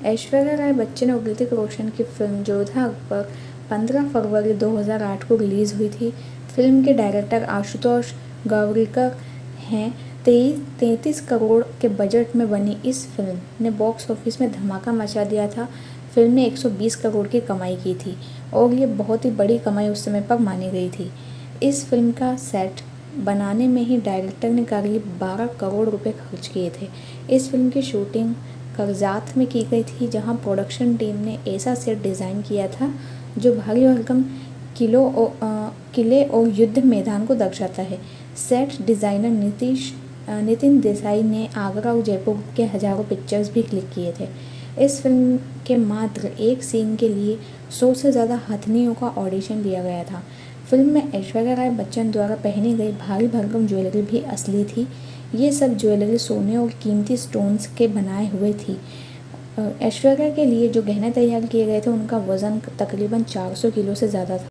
ऐश्वर्या राय बच्चन और ऋतिक रोशन की फिल्म योद्धा अकबर 15 फरवरी 2008 को रिलीज़ हुई थी। फिल्म के डायरेक्टर आशुतोष गोवारिकर हैं। 33 करोड़ के बजट में बनी इस फिल्म ने बॉक्स ऑफिस में धमाका मचा दिया था। फिल्म ने 120 करोड़ की कमाई की थी और ये बहुत ही बड़ी कमाई उस समय पर मानी गई थी। इस फिल्म का सेट बनाने में ही डायरेक्टर ने करीब 12 करोड़ रुपए खर्च किए थे। इस फिल्म की शूटिंग कर्जात में की गई थी, जहां प्रोडक्शन टीम ने ऐसा सेट डिज़ाइन किया था जो भारी भरकम किले और युद्ध मैदान को दर्शाता है। सेट डिज़ाइनर नितिन देसाई ने आगरा और जयपुर के हजारों पिक्चर्स भी क्लिक किए थे। इस फिल्म के मात्र एक सीन के लिए 100 से ज़्यादा हथनियों का ऑडिशन लिया गया था। फिल्म में ऐश्वर्या राय बच्चन द्वारा पहनी गई भारी भरकम ज्वेलरी भी असली थी। ये सब ज्वेलरी सोने और कीमती स्टोन्स के बनाए हुए थी। ऐश्वर्या के लिए जो गहने तैयार किए गए थे उनका वज़न तकरीबन 400 किलो से ज़्यादा था।